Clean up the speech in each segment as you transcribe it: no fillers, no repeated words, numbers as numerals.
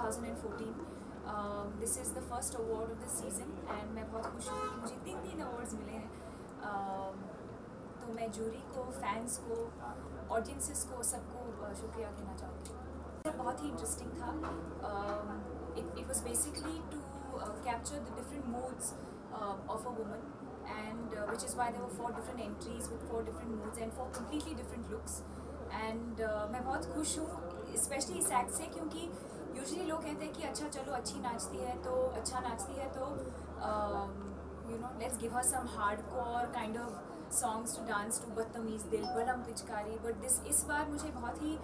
2014. This is the first award of this season and मैं बहुत खुश हूँ कि मुझे तीन अवार्ड्स मिले हैं. तो मैं जूरी को, फैंस को, ऑडियंसेस को, सबको शुक्रिया कहना चाहूँगी. बहुत ही इंटरेस्टिंग था. It was basically to capture the different moods of a woman, and which is why there were 4 different entries with 4 different moods and 4 completely different looks. And मैं बहुत खुश हूँ स्पेशली इस एक्ट से, क्योंकि यूजुअली लोग कहते हैं कि अच्छा चलो अच्छी नाचती है तो you know let's give her some hardcore kind of songs to dance to, Badtameez Dil, Balam Pichkari. But इस बार मुझे बहुत ही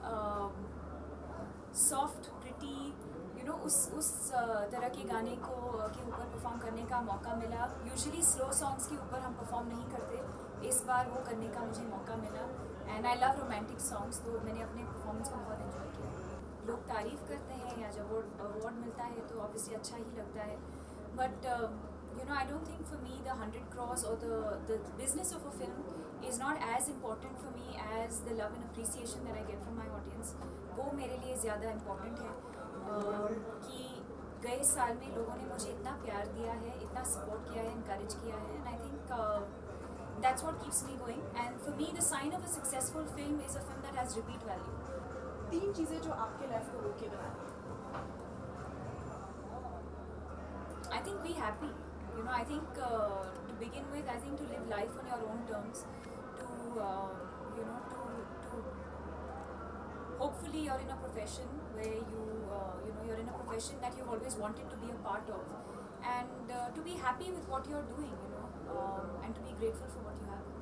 सॉफ्ट, प्रिटी, यू नो उस तरह के गाने के ऊपर परफॉर्म करने का मौका मिला. यूजुअली स्लो सॉन्ग्स के ऊपर हम परफॉर्म नहीं करते, इस बार वो करने का मुझे मौका मिला. And I love romantic songs, तो मैंने अपने परफॉर्मेंस को बहुत एंजॉय किया. लोग तारीफ़ करते हैं या जब अवार्ड मिलता है तो ऑब्वियसली अच्छा ही लगता है. But you know, I don't think for me the 100 crores or the business of a film is not as important for me as the love and appreciation that I get from my audience. वो मेरे लिए ज़्यादा important है कि गए साल में लोगों ने मुझे इतना प्यार दिया है, इतना सपोर्ट किया है, encourage किया है. And I think that's what keeps me going. And for me the sign of a successful film is a film that has repeat value. 3 चीज़ें जो आपके लाइफ को रोके बनाए. I think be happy. You know, I think to begin with, I think to live life on your own terms, to you know, to hopefully you're in a profession where you know you're in a profession that you've always wanted to be a part of, and to be happy with what you're doing, you know, and to be grateful for what you have.